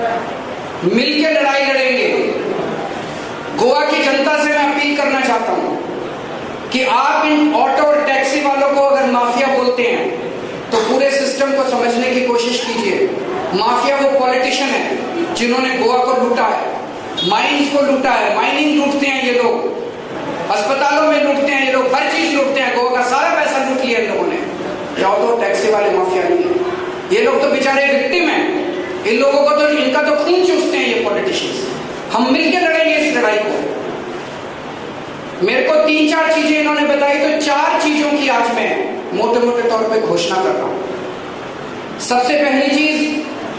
मिलकर लड़ाई लड़ेंगे। गोवा की जनता से मैं अपील करना चाहता हूं कि आप इन ऑटो और टैक्सी वालों को अगर माफिया बोलते हैं तो पूरे सिस्टम को समझने की कोशिश कीजिए। माफिया वो पॉलिटिशियन है जिन्होंने गोवा को लूटा है, माइंस को लूटा है, माइनिंग लूटते हैं ये लोग, अस्पतालों में लूटते हैं ये लोग, हर चीज लूटते हैं, गोवा का सारा पैसा लूट लिया इन लोगों ने। ऑटो टैक्सी वाले माफिया नहीं है, ये लोग तो बेचारे विक्टिम हैं। इन लोगों को तो इनका तो खून चूसते हैं ये पॉलिटिशियंस। हम मिलकर लड़ेंगे इस लड़ाई को। मेरे को 3-4 चीजें इन्होंने बताई, तो 4 चीजों की आज मैं मोटे मोटे तौर पे घोषणा कर रहा हूं। सबसे पहली चीज,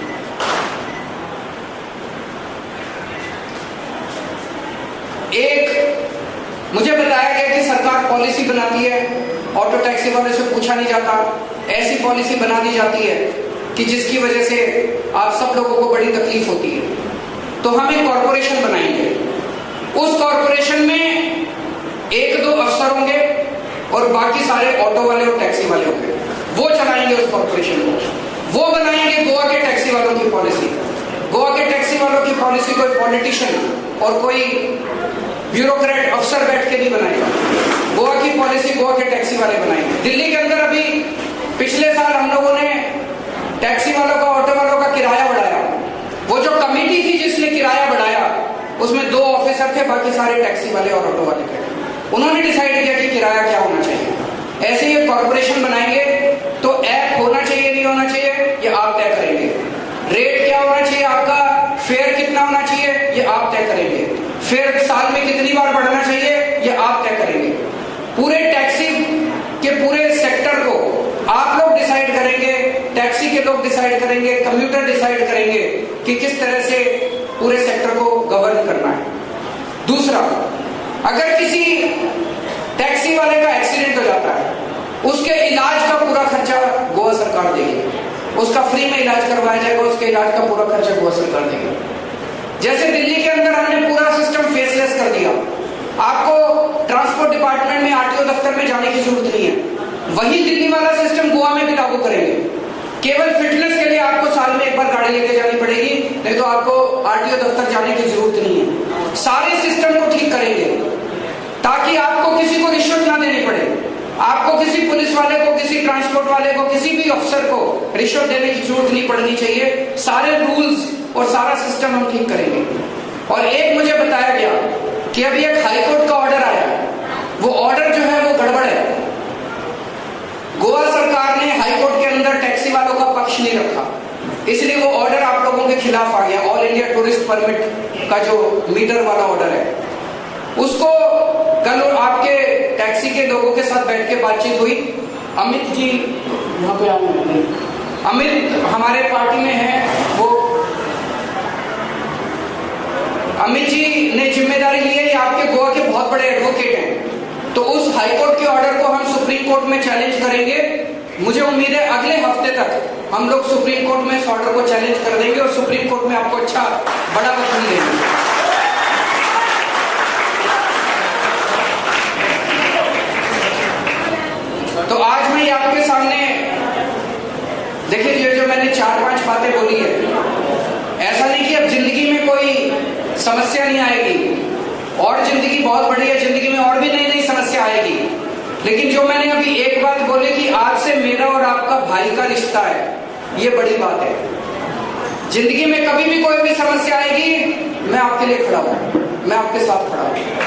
एक मुझे बताया गया कि सरकार पॉलिसी बनाती है, ऑटो टैक्सी वाले से पूछा नहीं जाता, ऐसी पॉलिसी बना दी जाती है कि जिसकी वजह से आप सब लोगों को बड़ी तकलीफ होती है। तो हम एक कॉरपोरेशन बनाएंगे, उस कॉरपोरेशन में 1-2 अफसर होंगे और बाकी सारे ऑटो वाले और टैक्सी वाले होंगे, वो चलाएंगे उस कॉरपोरेशन को। वो बनाएंगे गोवा के टैक्सी वालों की पॉलिसी। गोवा के टैक्सी वालों की पॉलिसी कोई पॉलिटिशियन और कोई ब्यूरोक्रेट अफसर बैठ के नहीं बनाएगा। गोवा की पॉलिसी गोवा के टैक्सी वाले बनाएंगे। दिल्ली के अंदर अभी पिछले साल हम लोगों ने टैक्सी वालों का, ऑटो वालों का किराया बढ़ाया। वो जो कमेटी थी जिसने किराया बढ़ाया, उसमें 2 ऑफिसर थे, बाकी सारे टैक्सी वाले और ऑटो वाले थे। उन्होंने डिसाइड किया कि किराया क्या होना चाहिए। ऐसे ही कॉर्पोरेशन बनाएंगे तो ऐप होना चाहिए नहीं होना चाहिए ये आप तय करेंगे। रेट क्या होना चाहिए आपका, फेयर कितना होना चाहिए ये आप तय करेंगे। फेयर साल में कितनी बार बढ़ना चाहिए ये आप तय करेंगे। पूरे टैक्सी के पूरे सेक्टर को आप लोग डिसाइड करेंगे, टैक्सी के लोग डिसाइड करेंगे, कंप्यूटर डिसाइड करेंगे कि किस तरह से पूरे सेक्टर को गवर्न करना है। दूसरा, अगर किसी टैक्सी वाले का एक्सीडेंट हो जाता है, उसके इलाज का पूरा खर्चा गोवा सरकार देगी। उसका फ्री में इलाज करवाया जाएगा, उसके इलाज का पूरा खर्चा गोवा सरकार देगी। जैसे दिल्ली के अंदर हमने पूरा सिस्टम फेसलेस कर दिया, आपको ट्रांसपोर्ट डिपार्टमेंट में आरटीओ दफ्तर में जाने की जरूरत नहीं है, वही दिल्ली वाला सिस्टम गोवा में भी लागू करेंगे। केवल फिटनेस के लिए आपको साल में 1 बार गाड़ी लेके जानी पड़ेगी, नहीं तो आपको आरटीओ दफ्तर जाने की जरूरत नहीं है। सारे सिस्टम को ठीक करेंगे ताकि आपको किसी को रिश्वत ना देनी पड़े, आपको किसी पुलिस वाले को, किसी ट्रांसपोर्ट वाले को, किसी भी अफसर को रिश्वत देने की जरूरत नहीं पड़नी चाहिए। सारे रूल्स और सारा सिस्टम हम ठीक करेंगे। और एक मुझे बताया गया कि अभी एक हाईकोर्ट का ऑर्डर आया, वो ऑर्डर जो है वो गड़बड़ है। गोवा सरकार ने हाईकोर्ट के अंदर टैक्सी वालों का पक्ष नहीं रखा, इसलिए वो ऑर्डर आप लोगों के खिलाफ आ गया। ऑल इंडिया टूरिस्ट परमिट का जो मीटर वाला ऑर्डर है, उसको कल आपके टैक्सी के लोगों के साथ बैठ के बातचीत हुई। अमित जी यहाँ पे आए, अमित हमारे पार्टी में है, वो अमित जी ने जिम्मेदारी ली है, ये आपके गोवा के बहुत बड़े एडवोकेट हैं। तो उस हाईकोर्ट के ऑर्डर को हम सुप्रीम कोर्ट में चैलेंज करेंगे। मुझे उम्मीद है अगले हफ्ते तक हम लोग सुप्रीम कोर्ट में इस ऑर्डर को चैलेंज कर देंगे और सुप्रीम कोर्ट में आपको अच्छा बड़ा वकील देंगे। तो आज मैं आपके सामने देखिए, ये जो मैंने 4-5 बातें बोली है, ऐसा नहीं कि अब जिंदगी में कोई समस्या नहीं आएगी, और जिंदगी बहुत बड़ी है, जिंदगी में और भी नई नई समस्या आएगी। लेकिन जो मैंने अभी एक बात बोली कि आज से मेरा और आपका भाई का रिश्ता है, ये बड़ी बात है। जिंदगी में कभी भी कोई भी समस्या आएगी, मैं आपके लिए खड़ा हूं, मैं आपके साथ खड़ा हूं।